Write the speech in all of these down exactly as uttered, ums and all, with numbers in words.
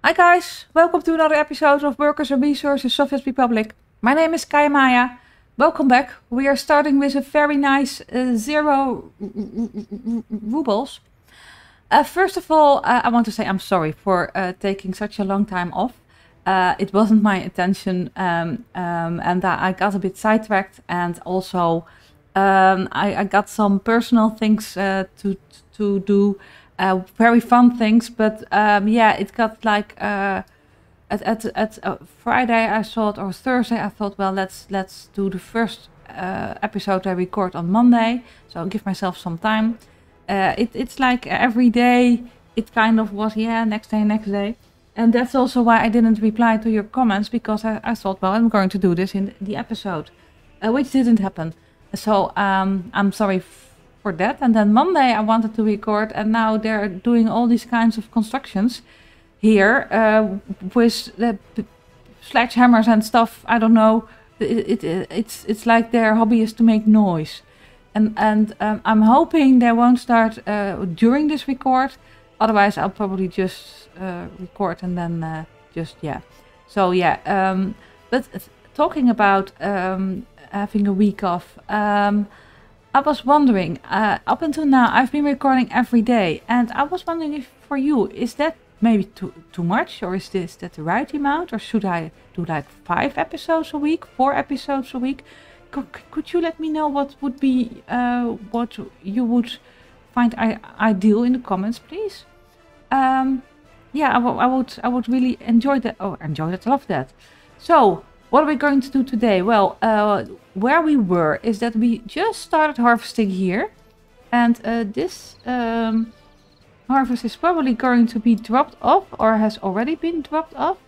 Hi guys, welcome to another episode of Workers and Resources Soviet Republic. My name is Kaya Maya. Welcome back. We are starting with a very nice uh, zero rubles. Uh, first of all, uh, I want to say I'm sorry for uh, taking such a long time off. Uh, it wasn't my intention, um, um, and uh, I got a bit sidetracked, and also um, I, I got some personal things uh, to to do. Uh, very fun things, but um, yeah, it got like uh, at at at uh, Friday I thought, or Thursday I thought, well, let's let's do the first uh, episode I record on Monday, so I'll give myself some time. Uh, it it's like every day it kind of was, yeah, next day, next day, and that's also why I didn't reply to your comments, because I, I thought, well, I'm going to do this in the episode, uh, which didn't happen. So um, I'm sorry for that. And then Monday I wanted to record, and now they're doing all these kinds of constructions here uh, with the sledgehammers and stuff. I don't know. It, it it's it's like their hobby is to make noise, and and um, I'm hoping they won't start uh, during this record. Otherwise, I'll probably just uh, record and then uh, just yeah. So yeah. Um, but talking about um, having a week off. Um, I was wondering, uh, up until now, I've been recording every day, and I was wondering if for you, is that maybe too too much, or is this that the right amount, or should I do like five episodes a week, four episodes a week? Could, could you let me know what would be, uh, what you would find I ideal in the comments, please? Um, yeah, I, I would, I would really enjoy that. Oh, enjoy that, love that. So, what are we going to do today? Well, uh, where we were is that we just started harvesting here. And uh, this um, harvest is probably going to be dropped off, or has already been dropped off.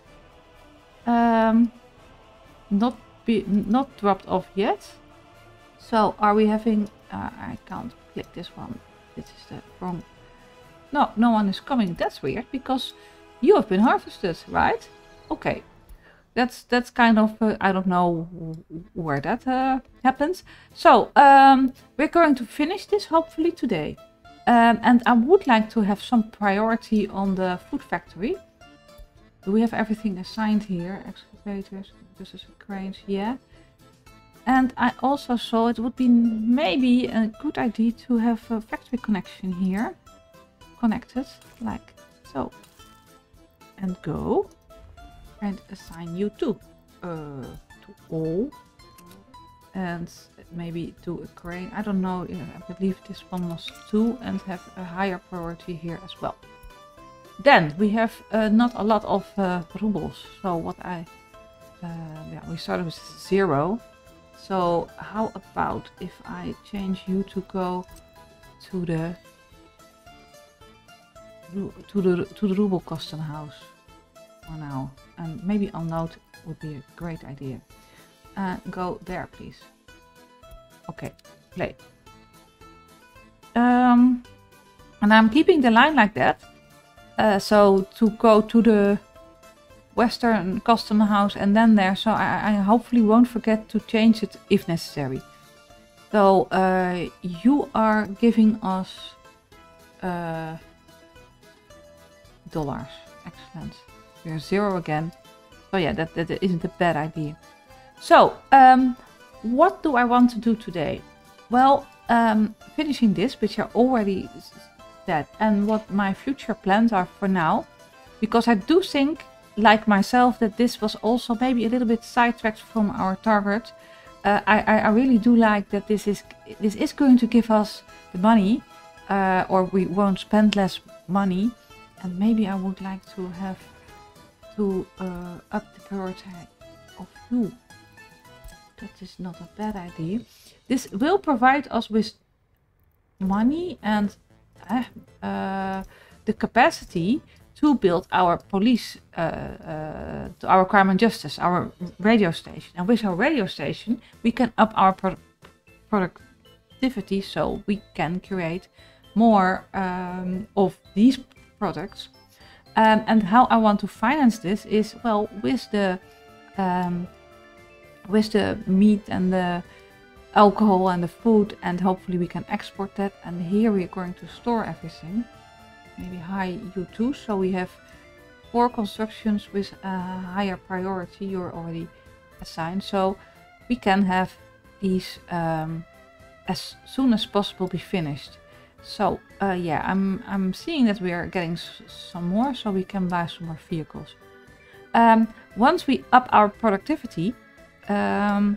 Um, not be not dropped off yet. So are we having... Uh, I can't click this one. This is the wrong... No, no one is coming. That's weird, because you have been harvested, right? Okay. That's that's kind of, uh, I don't know where that uh, happens. So, um, we're going to finish this hopefully today. Um, and I would like to have some priority on the food factory. Do we have everything assigned here? Excavators, this is cranes, yeah. And I also saw it would be maybe a good idea to have a factory connection here. Connected, like so. And go. And assign you to, uh, to all, and maybe to a crane. I don't know. I believe this one was two, and have a higher priority here as well. Then we have uh, not a lot of uh, rubles. So what I, uh, yeah, we started with zero. So how about if I change you to go to the to the to the ruble custom house for now? And maybe on note would be a great idea. Uh, go there, please. Okay, play. Um, and I'm keeping the line like that. Uh, so to go to the Western Custom House and then there. So I, I hopefully won't forget to change it if necessary. So uh, you are giving us uh, dollars. Excellent. We're zero again. So yeah, that, that isn't a bad idea. So, um, what do I want to do today? Well, um, finishing this, which are already said, and what my future plans are for now. Because I do think, like myself, that this was also maybe a little bit sidetracked from our target. Uh, I, I really do like that this is, this is going to give us the money, uh, or we won't spend less money. And maybe I would like to have to uh, up the priority of you. That is not a bad idea. This will provide us with money and uh, uh, the capacity to build our police, uh, uh, to our crime and justice, our radio station. And with our radio station, we can up our pro productivity, so we can create more um, of these products. Um, and how I want to finance this is, well, with the um, with the meat and the alcohol and the food, and hopefully we can export that. And here we are going to store everything. Maybe high U two, so we have four constructions with a higher priority you're already assigned. So we can have these um, as soon as possible be finished. So uh, yeah, I'm, I'm seeing that we are getting s some more, so we can buy some more vehicles. Um, once we up our productivity, um,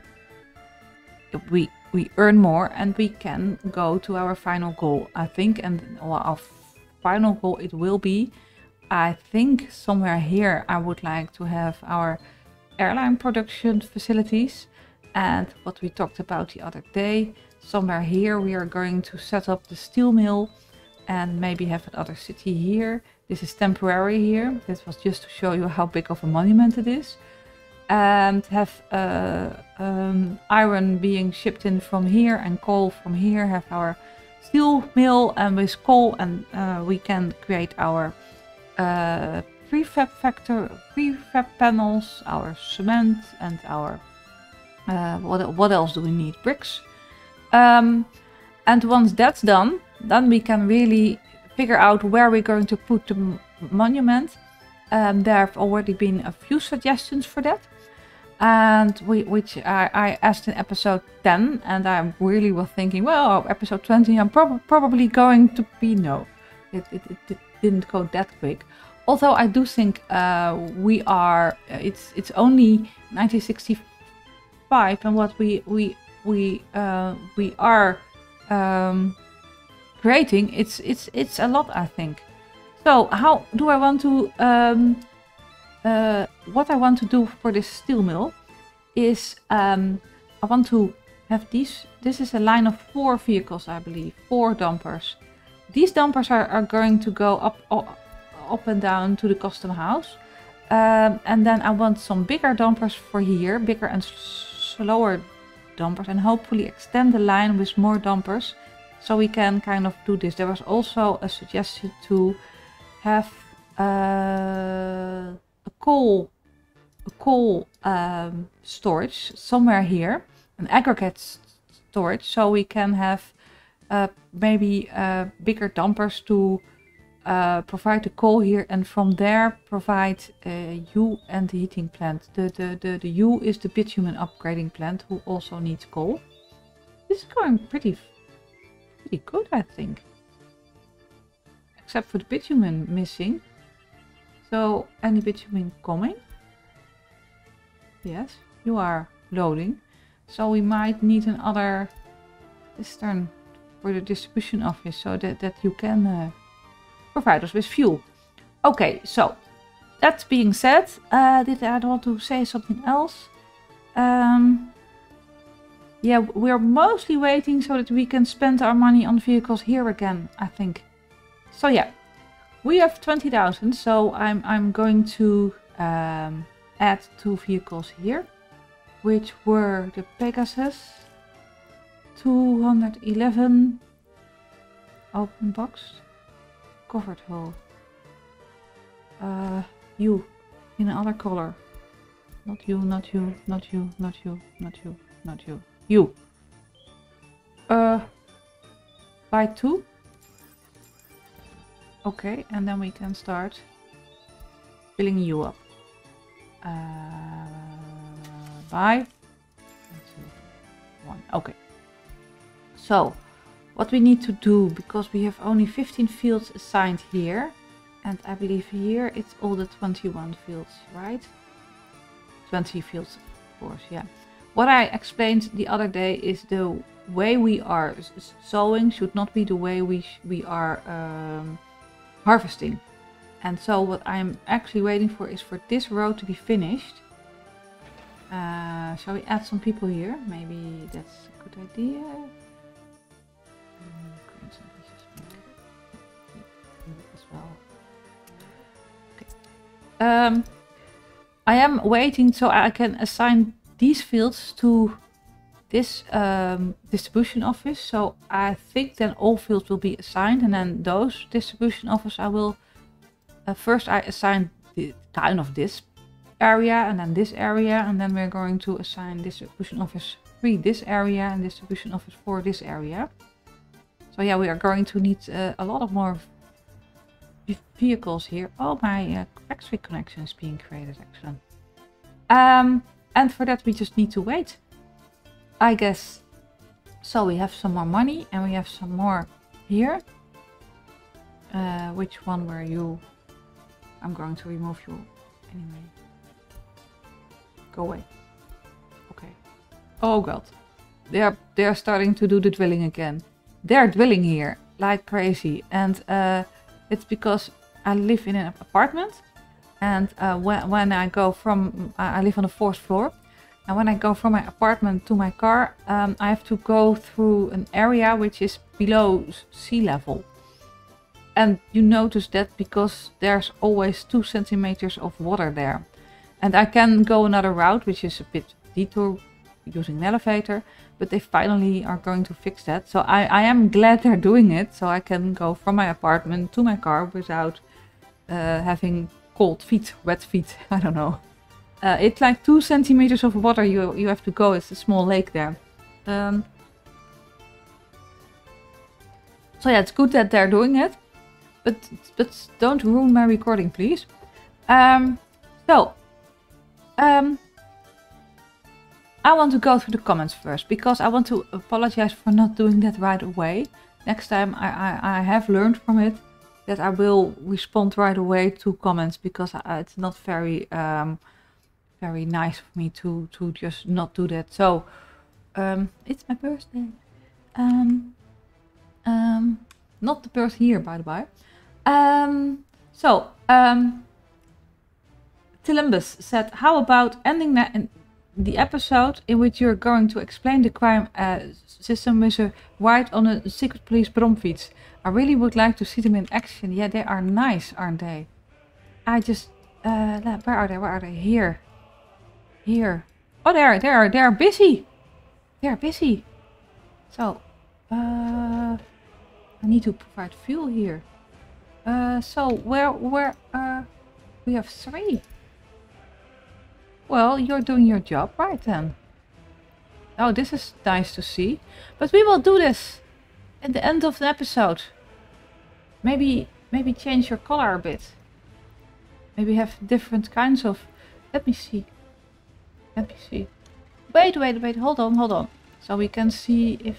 we we earn more and we can go to our final goal, I think. And well, our final goal it will be, I think somewhere here I would like to have our airline production facilities, and what we talked about the other day, somewhere here we are going to set up the steel mill and maybe have another city here. This is temporary here. This was just to show you how big of a monument it is. And have uh, um, iron being shipped in from here and coal from here. Have our steel mill, and with coal and uh, we can create our uh, prefab factor, prefab panels, our cement, and our uh, what what else do we need? Bricks. Um, and once that's done, then we can really figure out where we're going to put the monument. Um, there have already been a few suggestions for that, and we, which I, I asked in episode ten, and I really was thinking, well, episode twenty, I'm prob probably going to be no. It, it, it, it didn't go that quick. Although I do think uh, we are, it's it's only nineteen sixty-five, and what we we we uh, we are um, creating, it's it's it's a lot, I think. So how do I want to, um, uh, what I want to do for this steel mill is um, I want to have these, this is a line of four vehicles, I believe, four dumpers. These dumpers are, are going to go up, up, up and down to the custom house. Um, and then I want some bigger dumpers for here, bigger and slower dumpers, and hopefully extend the line with more dumpers. So we can kind of do this. There was also a suggestion to have uh, a coal, a coal um, storage somewhere here, an aggregate storage, so we can have uh, maybe uh, bigger dumpers to uh, provide the coal here, and from there provide uh, U and the heating plant. The, the, the, the U is the bitumen upgrading plant, who also needs coal. This is going pretty, pretty good, I think. Except for the bitumen missing. So, any bitumen coming? Yes, you are loading. So we might need another cistern for the distribution office, so that, that you can uh, provide us with fuel. Okay, so that being said, uh, did I want to say something else? Um, yeah, we're mostly waiting so that we can spend our money on vehicles here again, I think. So yeah, we have twenty thousand, so I'm, I'm going to um, add two vehicles here, which were the Pegasus, two hundred eleven, open box, covered hull, uh, you, in another color, not you, not you, not you, not you, not you, not you, you, uh, buy two. Okay, and then we can start filling you up. Uh, buy. One. Okay. So, what we need to do, because we have only fifteen fields assigned here, and I believe here it's all the twenty-one fields, right? twenty fields, of course, yeah. What I explained the other day is the way we are sowing should not be the way we sh we are um, harvesting. And so what I'm actually waiting for is for this row to be finished. Uh, shall we add some people here? Maybe that's a good idea. As well. Okay. Um, I am waiting so I can assign these fields to this um, distribution office. So I think then all fields will be assigned, and then those distribution office I will uh, first I assign the kind of this area and then this area, and then we're going to assign distribution office three this area and distribution office four this area. So yeah, we are going to need uh, a lot of more vehicles here. Oh, my uh, factory connection is being created. Excellent. Um, and for that we just need to wait, I guess. So we have some more money and we have some more here. Uh, which one were you? I'm going to remove you anyway. Go away. Okay. Oh god. They are they are starting to do the drilling again. They're drilling here like crazy, and uh, it's because I live in an apartment, and uh, when when I go from I live on the fourth floor, and when I go from my apartment to my car, um, I have to go through an area which is below sea level. And you notice that because there's always two centimeters of water there. And I can go another route, which is a bit detour using an elevator, but they finally are going to fix that. So I, I am glad they're doing it, so I can go from my apartment to my car without uh, having cold feet, wet feet, I don't know. Uh, it's like two centimeters of water you, you have to go, it's a small lake there. Um, so yeah, it's good that they're doing it. But, but don't ruin my recording, please. Um, so, um, I want to go through the comments first, because I want to apologize for not doing that right away. Next time I, I, I have learned from it that I will respond right away to comments, because I, it's not very um, very nice for me to, to just not do that. So, um, it's my birthday. Um, um, not the birth here, by the by. Um, so, um, Tilimbus said, how about ending that in the episode in which you're going to explain the crime uh, system with a ride on a secret police bromfiets? I really would like to see them in action. Yeah, they are nice, aren't they? I just, uh, where are they? Where are they? Here. Here. Oh, they are, they are, they are busy. They are busy. So, uh, I need to provide fuel here. Uh, so where, where, uh, we have three. Well, you're doing your job right then. Oh, this is nice to see. But we will do this at the end of the episode. Maybe, maybe change your color a bit. Maybe have different kinds of, let me see. Let me see. Wait, wait, wait, hold on, hold on. So we can see if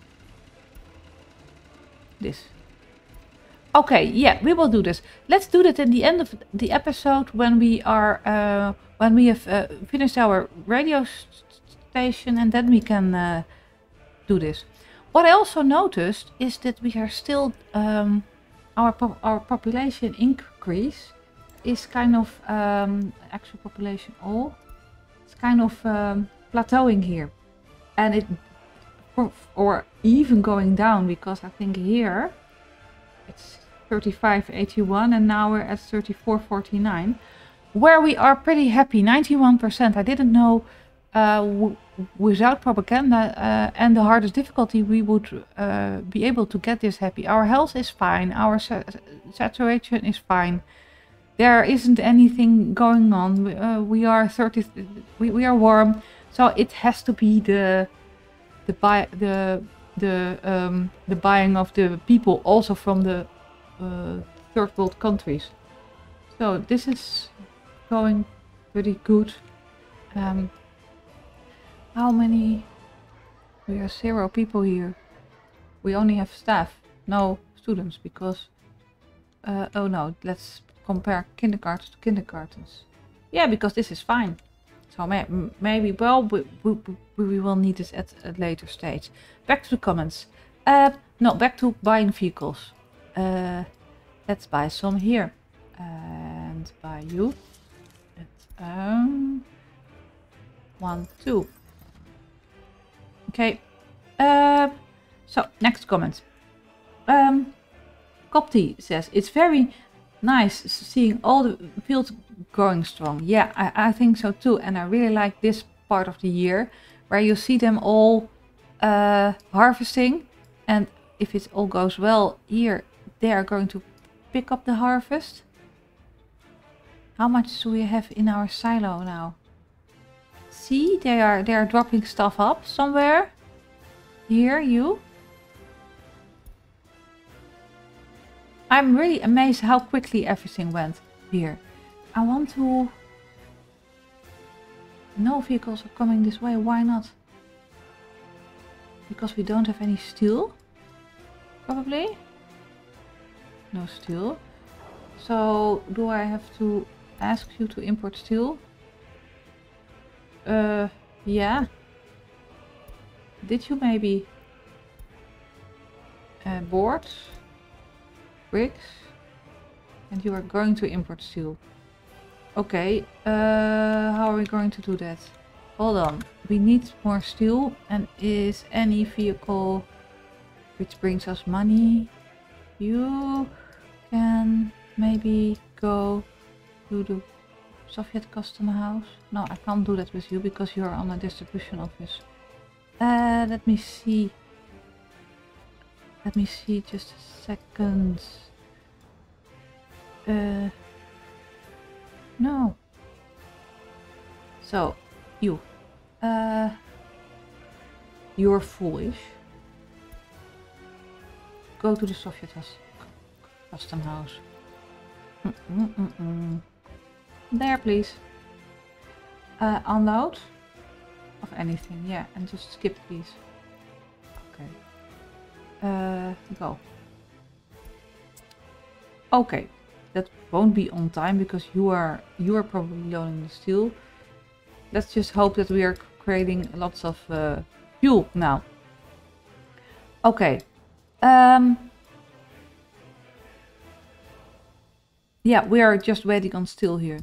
this. Okay, yeah, we will do this. Let's do that at the end of the episode when we are, uh, when we have uh, finished our radio station, and then we can uh, do this. What I also noticed is that we are still, um, our po our population increase is kind of, um, actual population all, it's kind of um, plateauing here. And it, or, or even going down, because I think here, it's thirty-five eighty-one and now we're at thirty-four forty-nine, where we are pretty happy. ninety-one percent. I didn't know uh, w without propaganda uh, and the hardest difficulty we would uh, be able to get this happy. Our health is fine, our sa saturation is fine, there isn't anything going on. Uh, we are thirty, we, we are warm, so it has to be the the buy the the um, the buying of the people also from the Uh, third world countries. So this is going pretty good. Um, how many? We are zero people here. We only have staff, no students, because uh, oh no, let's compare kindergartens to kindergartens. Yeah, because this is fine. So may maybe, well, we, we, we will need this at a later stage. Back to the comments. Uh, no, back to buying vehicles. Uh, let's buy some here. And buy you. Let's, um, one, two. Okay. Uh, so, next comment. Um, Copty says, it's very nice seeing all the fields growing strong. Yeah, I, I think so too. And I really like this part of the year where you see them all uh, harvesting. And if it all goes well here, they are going to pick up the harvest. How much do we have in our silo now? See, they are they are dropping stuff up somewhere. Here, you. I'm really amazed how quickly everything went here. I want to... No vehicles are coming this way, why not? Because we don't have any steel? Probably? No steel. So, do I have to ask you to import steel? Uh, yeah. Did you maybe... Uh, boards? Bricks? And you are going to import steel. Okay, uh, how are we going to do that? Hold on, we need more steel. And is any vehicle which brings us money? You can maybe go to the Soviet custom house. No, I can't do that with you because you're on a distribution office. Uh, let me see. Let me see just a second. Uh, no. So, you. Uh, you're foolish. Go to the Soviet custom house. Mm -mm -mm -mm. There, please. Uh, unload of anything, yeah, and just skip, please. Okay. Uh, go. Okay, that won't be on time because you are you are probably loading the steel. Let's just hope that we are creating lots of uh, fuel now. Okay. Um. Yeah, we are just waiting on steel here.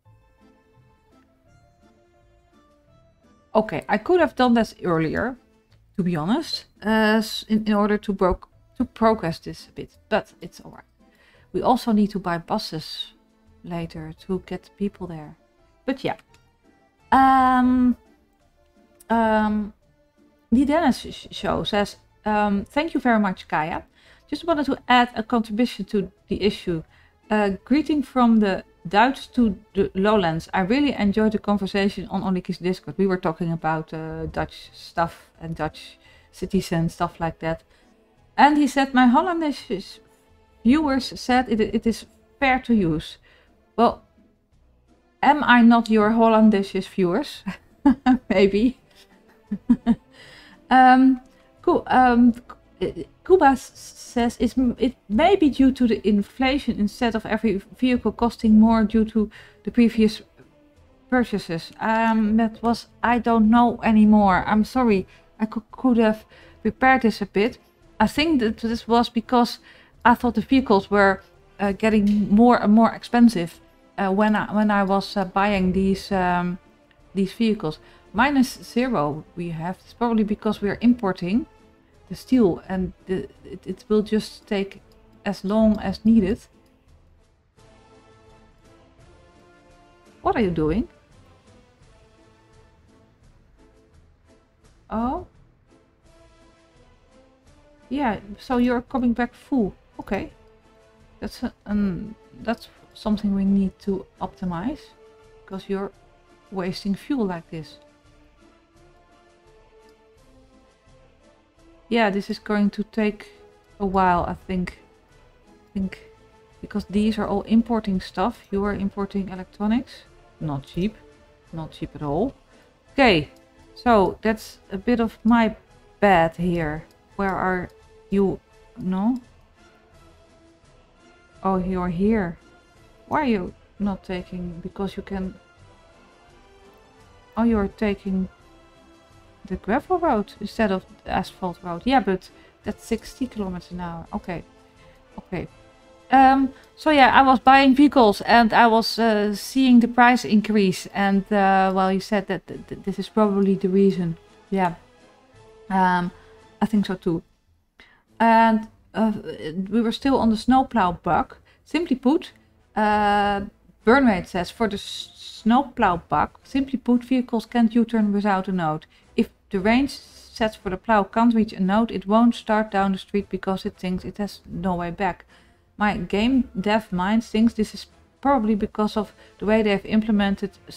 Okay, I could have done this earlier, to be honest, uh, in, in order to, bro to progress this a bit, but it's alright. We also need to buy buses later to get people there. But yeah. Um, um, the Dennis sh show says, um, thank you very much, Kaya. Just wanted to add a contribution to the issue. Uh, greeting from the Dutch to the Lowlands. I really enjoyed the conversation on Oniki's Discord. We were talking about uh, Dutch stuff and Dutch cities and stuff like that. And he said, my Hollandish viewers said it, it is fair to use. Well, am I not your Hollandish viewers? Maybe. um, cool. Um, Kuba says it's, it may be due to the inflation instead of every vehicle costing more due to the previous purchases. Um, that was, I don't know anymore. I'm sorry. I could, could have prepared this a bit. I think that this was because I thought the vehicles were uh, getting more and more expensive uh, when I when I was uh, buying these um, these vehicles. Minus zero we have. It's probably because we are importing the steel and the, it, it will just take as long as needed. What are you doing? Oh. Yeah, so you're coming back full. Okay. That's a, um, that's something we need to optimize because you're wasting fuel like this. Yeah, this is going to take a while, I think. I think because these are all importing stuff. You are importing electronics. Not cheap. Not cheap at all. Okay, so that's a bit of my bad here. Where are you? No? Oh, you're here. Why are you not taking? Because you can... Oh, you're taking the gravel road instead of the asphalt road. Yeah, but that's sixty kilometers an hour. Okay. Okay. Um, so yeah, I was buying vehicles and I was uh, seeing the price increase. And uh, well, you said that th th this is probably the reason. Yeah. Um, I think so too. And uh, we were still on the snowplow bug. Simply put, uh, Burnrate says, for the snowplow bug, simply put, vehicles can't U-turn without a node. If the range set for the plow can't reach a node, it won't start down the street because it thinks it has no way back. My game dev mind thinks this is probably because of the way they have implemented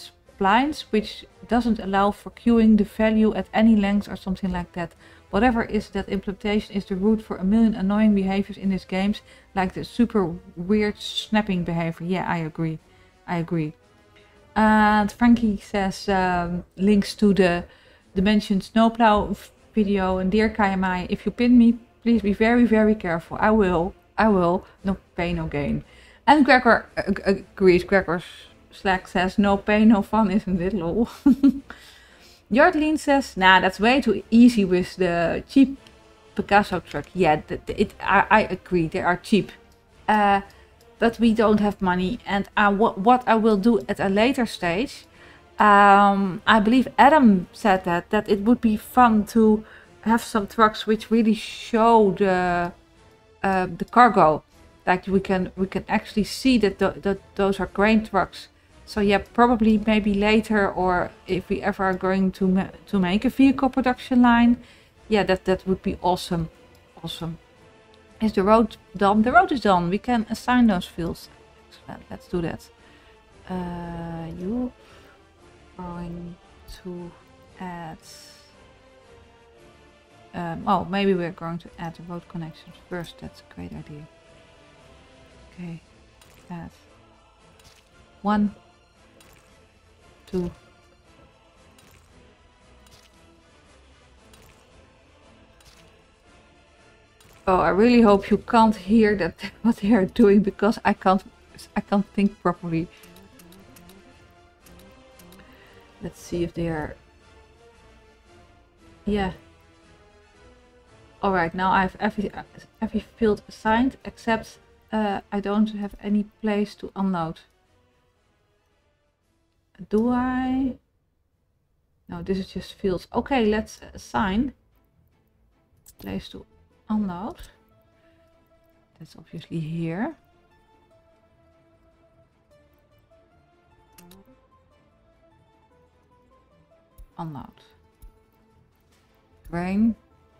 splines, which doesn't allow for queuing the value at any length or something like that. Whatever is that implementation is the root for a million annoying behaviors in these games, like the super weird snapping behavior. Yeah, I agree. I agree. And Frankie says um, links to the Dimension Snowplow video. And dear Kayamai, if you pin me, please be very, very careful. I will. I will. No pain, no gain. And Gregor uh, agrees. Gregor Slack says, no pain, no fun, isn't it? Lol. Yardleen says, nah, that's way too easy with the cheap Picasso truck. Yeah, it, it, I, I agree, they are cheap. Uh, but we don't have money. And uh, what, what I will do at a later stage, um, I believe Adam said that, that it would be fun to have some trucks which really show the, uh, the cargo. Like we can, we can actually see that, th that those are grain trucks. So yeah, probably maybe later, or if we ever are going to ma to make a vehicle production line, yeah, that that would be awesome, awesome. Is the road done? The road is done. We can assign those fields. Excellent. Let's do that. Uh, you going to add? Um, oh, maybe we're going to add the road connections first. That's a great idea. Okay, add one. Two. Oh, I really hope you can't hear that what they are doing, because I can't I can't think properly. Let's see if they are. Yeah. Alright, now I have every every field assigned, except uh, I don't have any place to unload. Do I? No, this is just fields. Okay, let's assign place to unload. That's obviously here. Unload. Grain.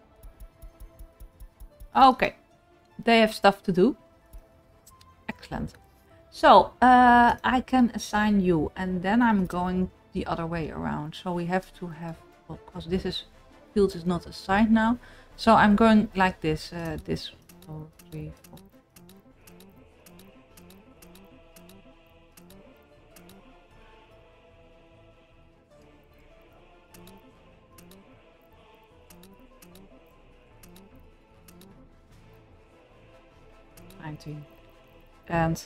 Okay, they have stuff to do. Excellent. So, uh, I can assign you, and then I'm going the other way around. So we have to have, well, because this is, field is not assigned now. So I'm going like this, uh, this, two, three, four. nineteen. And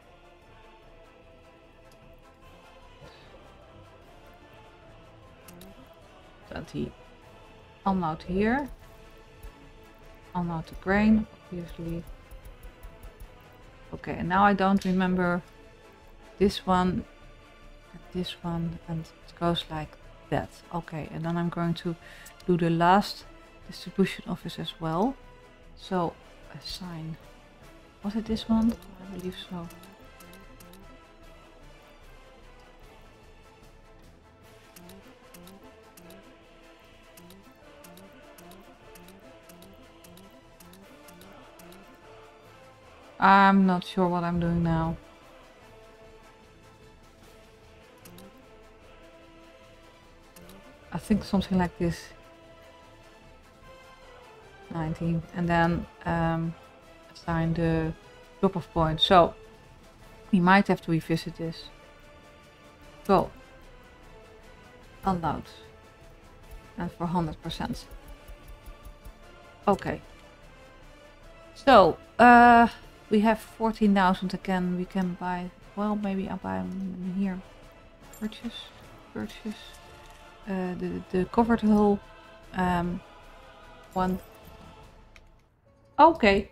twenty. Unload here. Unload the grain, obviously. Okay, and now I don't remember this one, this one, and it goes like that. Okay, and then I'm going to do the last distribution office as well. So, assign. Was it this one? I believe so. I'm not sure what I'm doing now. I think something like this. nineteen. And then um, assign the drop-off point. So we might have to revisit this. Go. Unload. And for one hundred percent. Okay. So, uh, we have fourteen thousand again. We can buy, well, maybe I'll buy them here. Purchase, purchase. Uh, the, the covered hull. Um, one. Okay.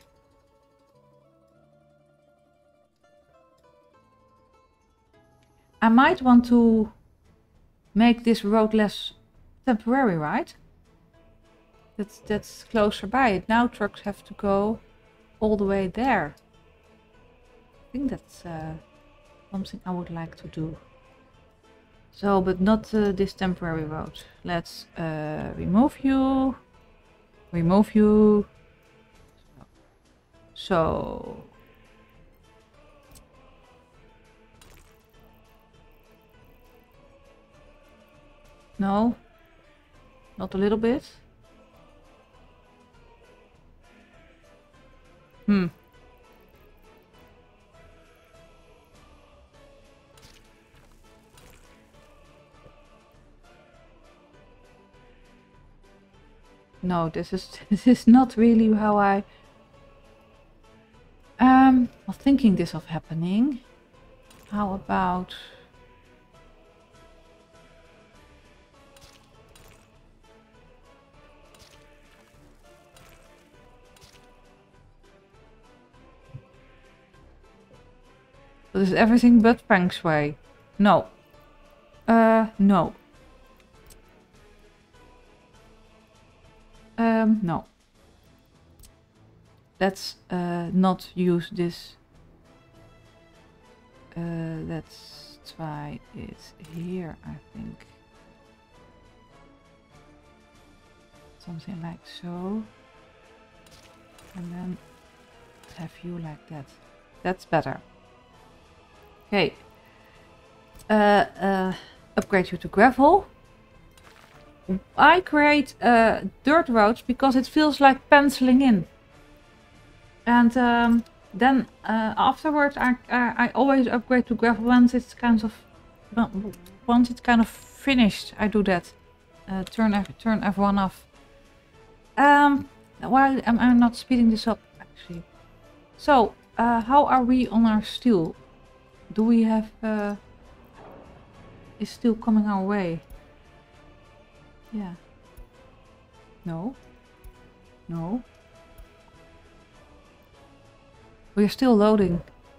I might want to make this road less temporary, right? That's, that's closer by it. Now trucks have to go all the way there. I think that's uh, something I would like to do. So, but not uh, this temporary road. Let's uh, remove you. Remove you. So. No. Not a little bit. Hmm. No, this is this is not really how I um was thinking this of happening. How about this is everything but feng shui. No. Uh no. Um no. Let's uh not use this. Uh let's try it here, I think. Something like so. And then have you like that. That's better. Okay. Uh, uh, upgrade you to gravel. I create uh, dirt roads because it feels like penciling in. And um, then uh, afterwards I, I, I always upgrade to gravel once it's kind of once it's kind of finished. I do that. Uh, turn F turn F one off. Um, while I'm, I'm not speeding this up actually. So uh, how are we on our steel? Do we have uh, is steel coming our way? Yeah. No. No. We're still loading.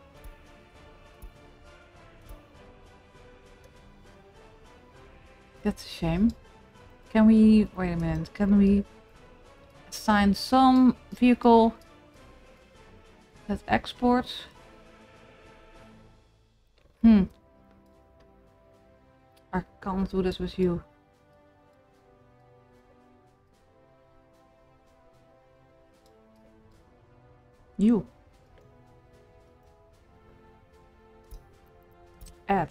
That's a shame. Can we... Wait a minute. Can we assign some vehicle that exports? Hmm. I can't do this with you. You. Add.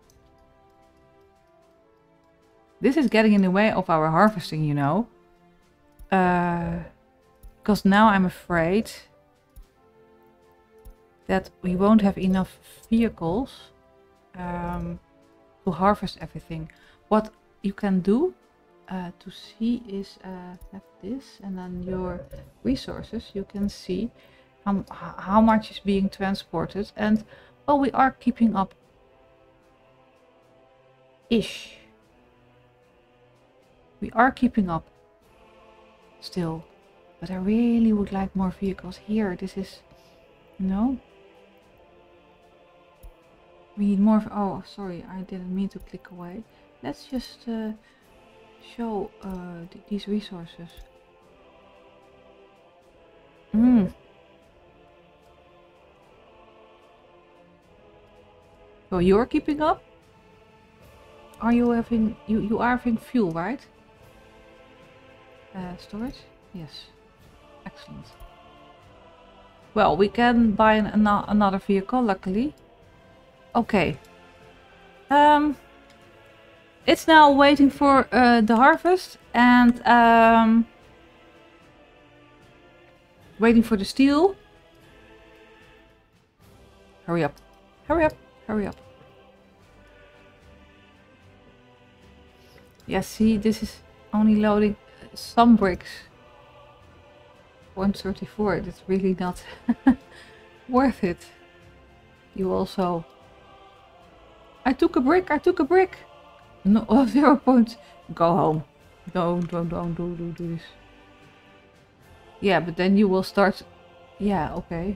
This is getting in the way of our harvesting, you know. Uh, because now I'm afraid that we won't have enough vehicles um, to harvest everything. What you can do uh, to see is uh, have this and then your resources. You can see how, how much is being transported, and well, we are keeping up ish. We are keeping up still, but I really would like more vehicles here. This is no. We need more. Oh, sorry, I didn't mean to click away. Let's just uh, show uh, th these resources. Hmm. So you're keeping up? Are you having you you are having fuel, right? Uh, storage? Yes. Excellent. Well, we can buy an, an, another vehicle, luckily. Okay. Um, it's now waiting for uh, the harvest and um, waiting for the steel. Hurry up. Hurry up. Hurry up. Yeah, see, this is only loading some bricks. one thirty-four, that's really not worth it. You also... I took a brick, I took a brick! No, oh, zero point. Go home. Don't, don't, don't do, do, do this. Yeah, but then you will start... Yeah, okay.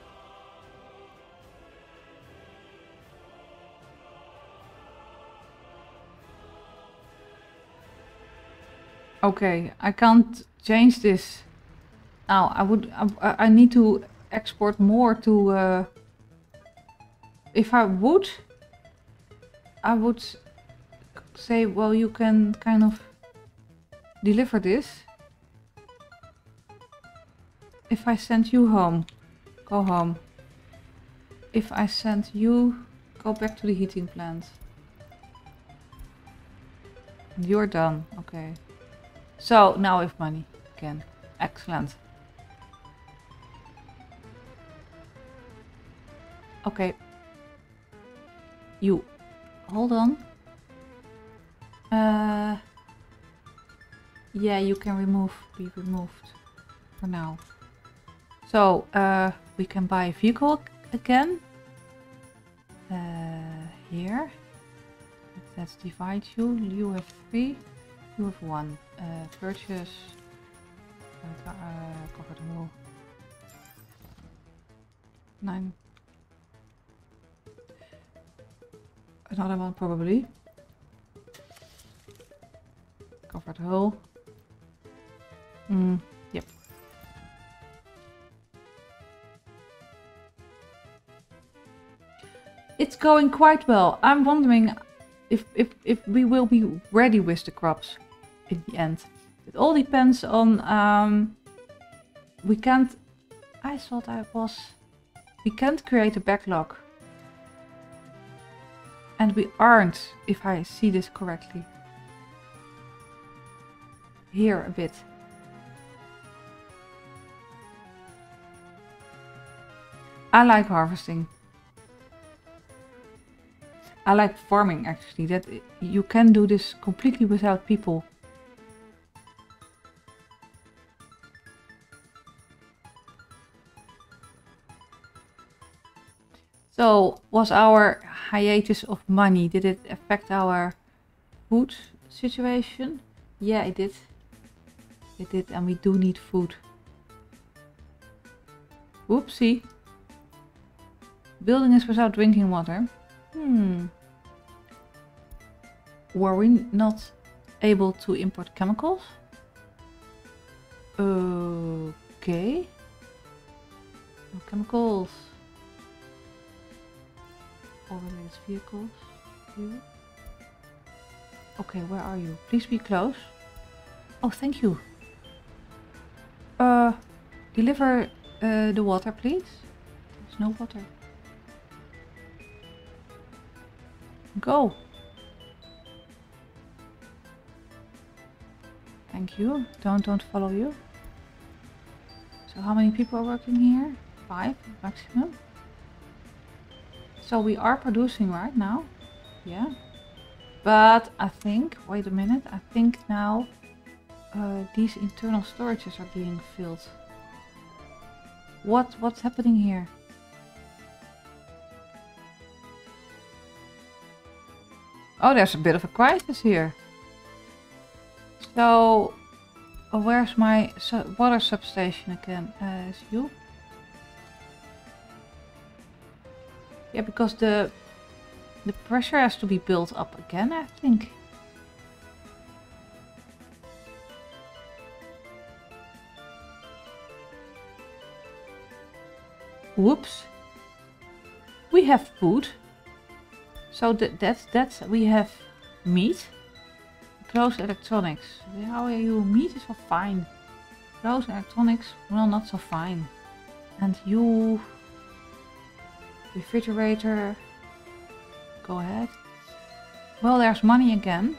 Okay, I can't change this. Now, I would, I, I need to export more to, uh, if I would, I would say, well, you can kind of deliver this. If I send you home, go home. If I send you, go back to the heating plant. You're done. Okay. So now we have money again. Excellent. Okay. You. Hold on. Uh, yeah, you can remove, be removed for now. So, uh, we can buy a vehicle again. Uh, here. Let's divide you. You have three. You have one. Uh, purchase. Uh, uh, cover the whole. Nine. Another one probably. Cover the whole. Mm, yep. It's going quite well. I'm wondering if, if, if we will be ready with the crops in the end. It all depends on... Um, we can't... I thought I was... We can't create a backlog. And we aren't, if I see this correctly. Here a bit. I like harvesting. I like farming actually, that you can do this completely without people. So, was our hiatus of money, did it affect our food situation? Yeah, it did. It did, and we do need food. Whoopsie. Building is without drinking water. Hmm. Were we not able to import chemicals? Okay. No chemicals. All related vehicles. Here. Okay, where are you? Please be close. Oh, thank you. Uh, deliver uh, the water, please. There's no water. Go. Thank you. Don't don't follow you. So how many people are working here? Five maximum. So we are producing right now. Yeah. But I think, wait a minute, I think now uh, these internal storages are being filled. What what's happening here? Oh, there's a bit of a crisis here. So, oh, where's my su water substation again? Uh, is you? Yeah, because the the pressure has to be built up again, I think. Whoops. We have food. So that that's that's we have meat. Close electronics. How are you? Meat is all fine. Close electronics, well, not so fine. And you, refrigerator. Go ahead. Well, there's money again.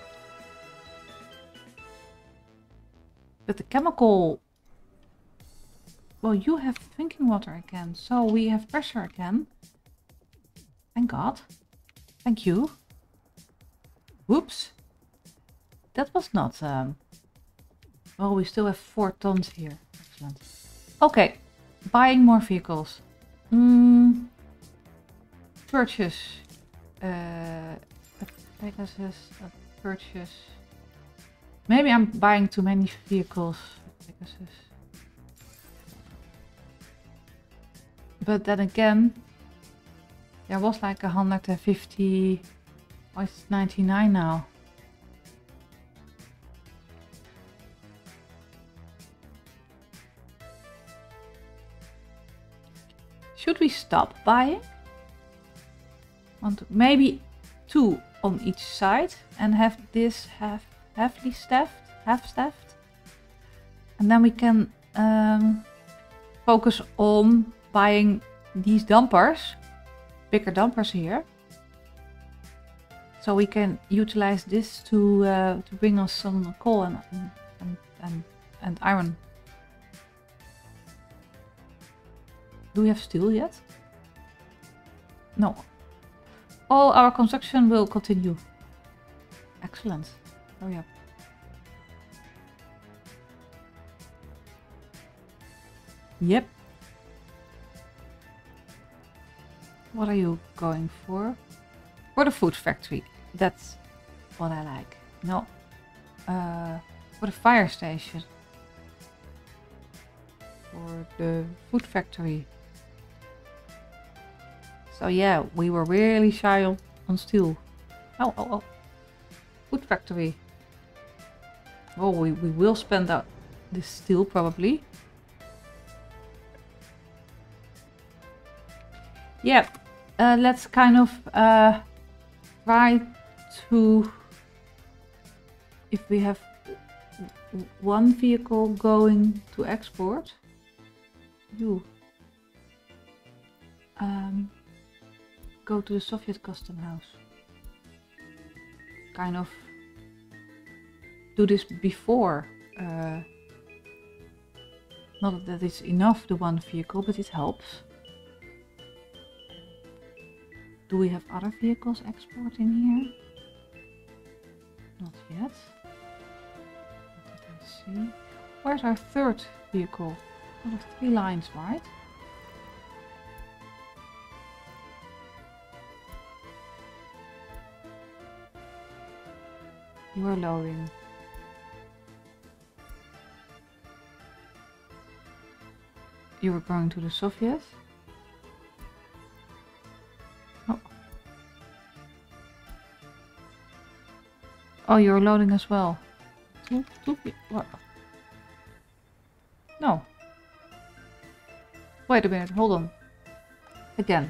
But the chemical. Well, you have drinking water again, so we have pressure again. Thank God. Thank you. Whoops. That was not... Um... Well, we still have four tons here. Excellent. Okay. Buying more vehicles. Mm. Purchase. Uh, Pegasus. Uh, purchase. Maybe I'm buying too many vehicles. Pegasus. But then again... There was like one hundred fifty... Oh, it's ninety-nine now. Should we stop buying? Want maybe two on each side and have this half heavily staffed, half staffed, and then we can um, focus on buying these dumpers, bigger dumpers here. So we can utilize this to uh, to bring us some coal and and and, and iron. Do we have steel yet? No. All our construction will continue. Excellent. Hurry up. Yep. What are you going for? For the food factory. That's what I like. No. Uh, for the fire station. For the food factory. So yeah, we were really shy on, on steel. Oh, oh, oh. Food factory. Oh, we, we will spend out this steel probably. Yeah, uh, let's kind of uh, try to, if we have one vehicle going to export, you um, go to the Soviet custom house. Kind of do this before. Uh, not that it's enough, the one vehicle, but it helps. Do we have other vehicles exporting here? Not yet. What did I see? Where's our third vehicle? We have three lines, right? You are loading. You were going to the Soviet? Oh. Oh, you're loading as well. What? No. Wait a minute, hold on. Again.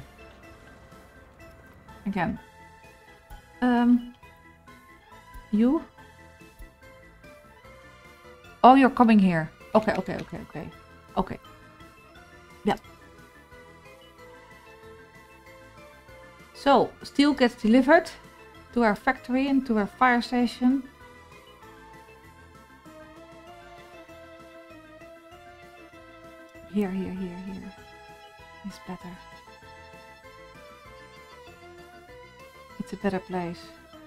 Again. Um... You? Oh, you're coming here. Okay, okay, okay, okay. Okay. Yeah. So, steel gets delivered to our factory and to our fire station. Here, here, here, here. It's better. It's a better place.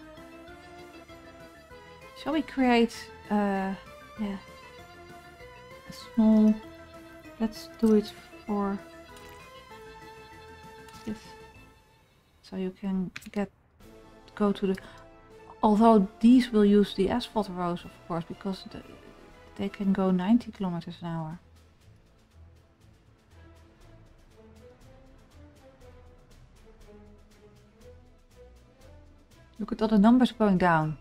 Shall we create, uh, yeah, a small, let's do it for this. So you can get, go to the, although these will use the asphalt roads, of course, because the, they can go ninety kilometers an hour. Look at all the numbers going down.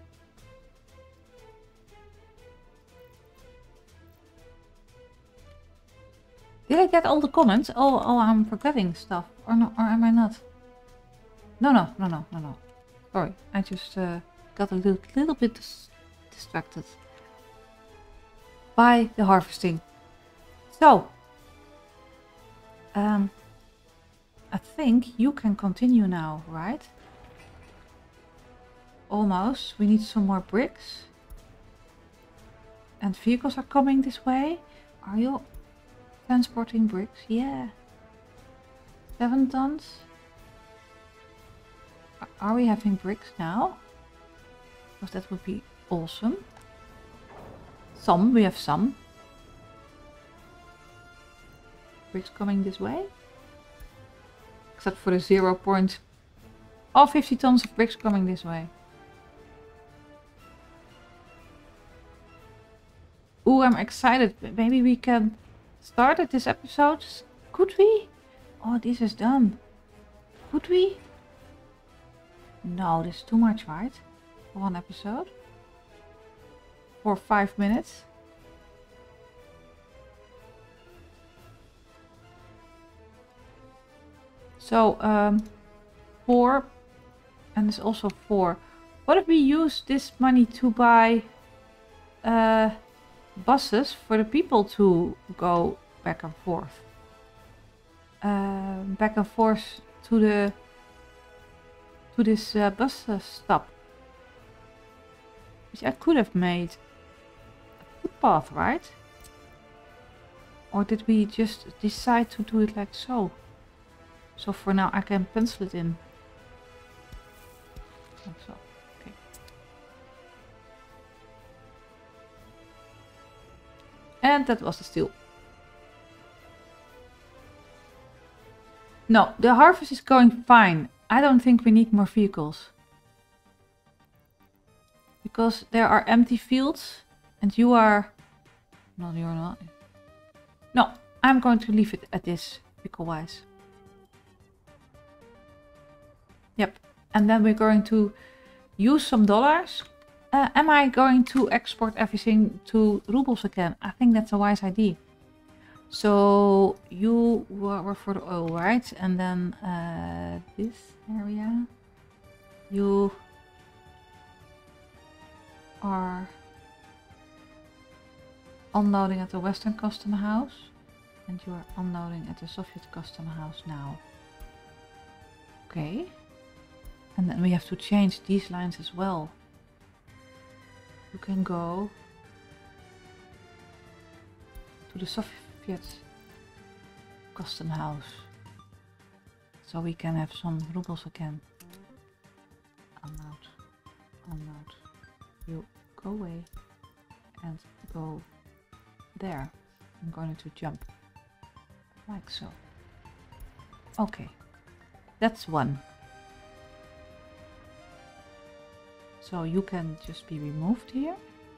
Did I get all the comments? Oh, oh, I'm forgetting stuff. Or no, or am I not? No, no, no, no, no, no. Sorry, I just uh, got a little, little bit dis distracted by the harvesting. So, um, I think you can continue now, right? Almost. We need some more bricks. And vehicles are coming this way. Are you transporting bricks? Yeah. Seven tons. Are we having bricks now? Because that would be awesome. Some. We have some. Bricks coming this way. Except for the zero point. Oh, fifty tons of bricks coming this way. Ooh, I'm excited. Maybe we can start at this episode. Could we? Oh, this is done. Could we? No, this is too much, right? For one episode? For five minutes? So, um, four. And there's also four. What if we use this money to buy uh, buses for the people to go back and forth? Uh, back and forth to the to this uh, bus uh, stop. Which I could have made a footpath, right? Or did we just decide to do it like so? So for now I can pencil it in. Like so. Okay. And that was the steel. No, the harvest is going fine. I don't think we need more vehicles. Because there are empty fields and you are... No, you're not. No, I'm going to leave it at this, vehicle-wise. Yep, and then we're going to use some dollars. Uh, am I going to export everything to rubles again? I think that's a wise idea. So you were for the oil, right? And then uh, this area, you are unloading at the Western Custom House, and you are unloading at the Soviet Custom House now. Okay. And then we have to change these lines as well. You can go to the Soviet Custom House. So we can have some rubles again. Unload. Unload. You go away and go there. I'm going to jump. Like so. Okay. That's one. So you can just be removed here.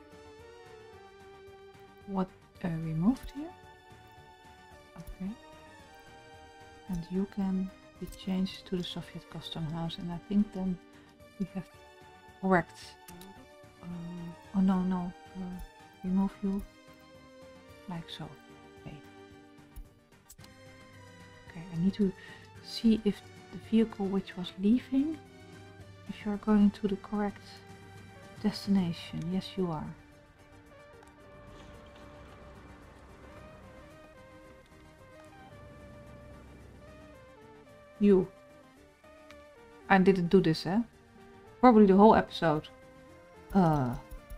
What uh, removed here? Okay. And you can be changed to the Soviet Custom House, and I think then we have correct. Uh, oh no no, uh, remove you like so. Okay. Okay, I need to see if the vehicle which was leaving, if you are going to the correct destination. Yes, you are. You. I didn't do this, eh? Probably the whole episode. Uh.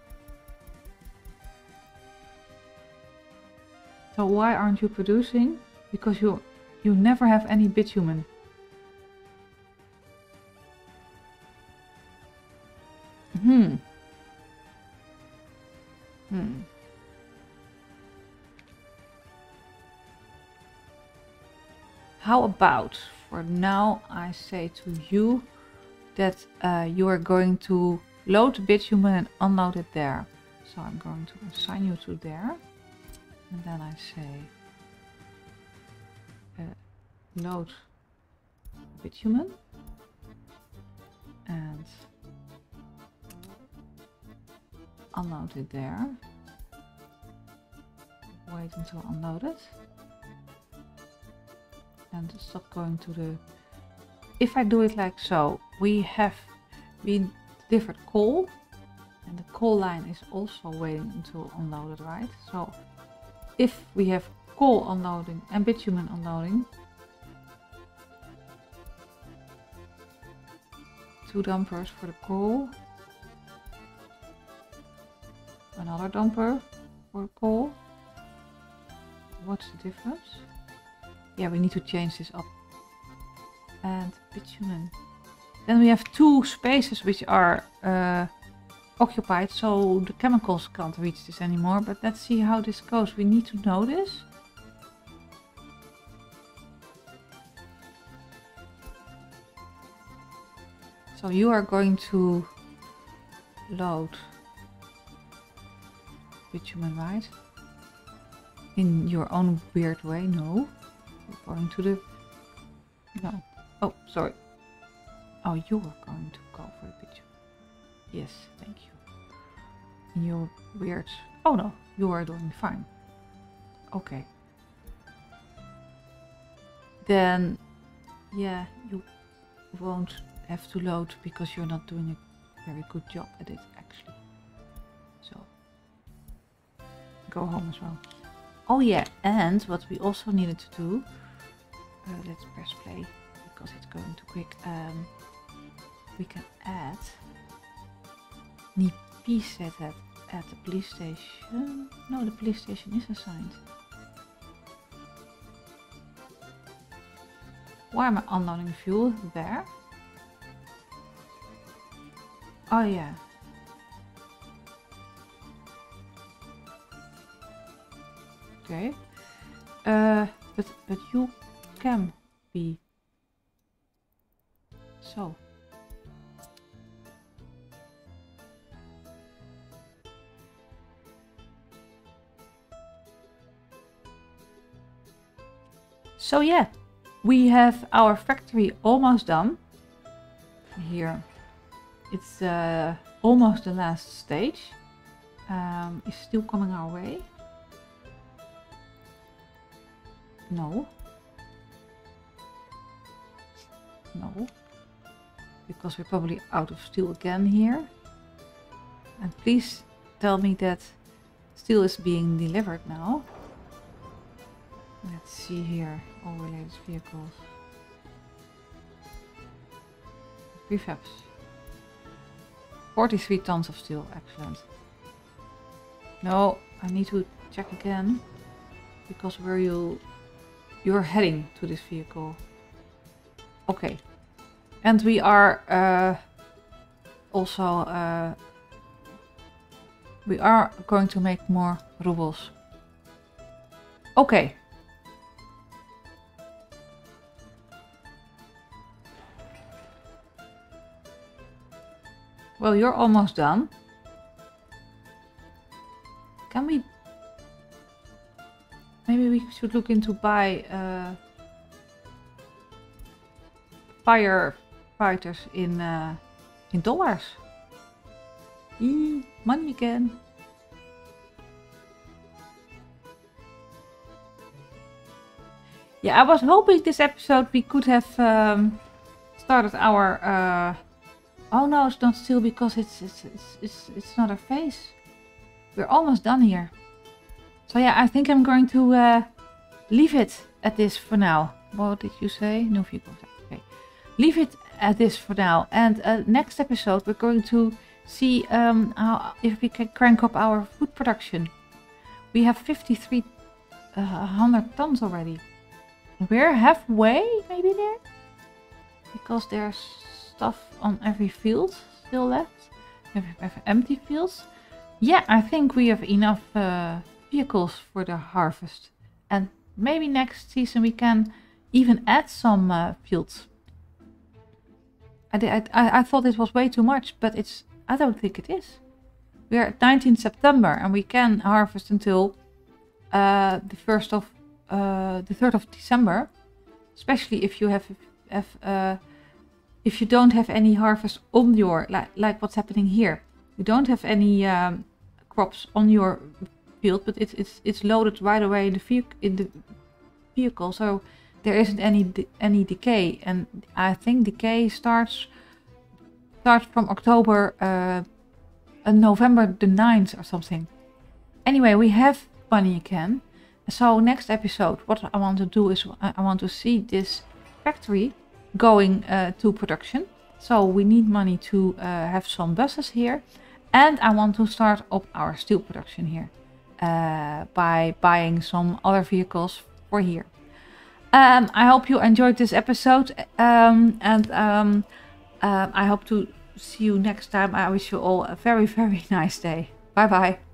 So why aren't you producing? Because you you never have any bitumen. Hmm. Hmm. How about for now I say to you that uh, you are going to load the bitumen and unload it there. So I'm going to assign you to there. And then I say uh, load bitumen and unload it there. Wait until unloaded. And stop going to the... If I do it like so, we have been delivered coal. And the coal line is also waiting until unloaded, right? So if we have coal unloading and bitumen unloading, two dumpers for the coal, another dumper for the coal. What's the difference? Yeah, we need to change this up. And bitumen. Then we have two spaces which are uh, occupied, so the chemicals can't reach this anymore. But let's see how this goes. We need to know this. So you are going to load bitumen, right? In your own weird way, no. We're going to the... No. Oh, sorry. Oh, you are going to go for the bitumen. Yes, thank you. In your weird... Oh no, you are doing fine. Okay. Then, yeah, you won't have to load because you're not doing a very good job at it, actually. So, go home as well. Oh yeah, and what we also needed to do, uh, let's press play because it's going too quick. Um, we can add. Need peace at, at, at the police station. No, the police station is assigned. Why am I unloading fuel there? Oh yeah. Okay. Uh, but but you can be. So. So yeah, we have our factory almost done. Here, it's uh, almost the last stage. Um, it's still coming our way. No. No. Because we're probably out of steel again here. And please tell me that steel is being delivered now. Let's see here. All related vehicles. Prefabs. forty-three tons of steel. Excellent. No, I need to check again. Because where you... You're heading to this vehicle. Okay. And we are uh, also... Uh, we are going to make more rubles. Okay. Well, you're almost done. Can we... Maybe we should look into buy uh, firefighters in uh, in dollars. Eee, money again. Yeah, I was hoping this episode we could have um, started our. Uh, oh no, it's not still because it's it's it's it's, it's not a face. We're almost done here. So yeah, I think I'm going to uh, leave it at this for now. What did you say? No vehicle. Okay. Leave it at this for now. And uh, next episode we're going to see um, how, if we can crank up our food production. We have fifty-three hundred tons already. We're halfway maybe there. Because there's stuff on every field still left. We have empty fields. Yeah, I think we have enough... Uh, vehicles for the harvest, and maybe next season we can even add some uh, fields. I, I, I thought it was way too much, but it's I don't think it is. We are at nineteenth September and we can harvest until uh, the first of uh, the third of December, especially if you have have uh, if you don't have any harvest on your like like what's happening here. You don't have any um, crops on your field, but it's it's it's loaded right away in the vehicle in the vehicle, so there isn't any de any decay, and I think decay starts starts from October uh, and November the ninth or something. Anyway, we have money again, so next episode what I want to do is I want to see this factory going uh, to production. So we need money to uh, have some buses here, and I want to start up our steel production here. Uh, by buying some other vehicles for here. Um, I hope you enjoyed this episode, um, and um, uh, I hope to see you next time. I wish you all a very, very nice day. Bye bye.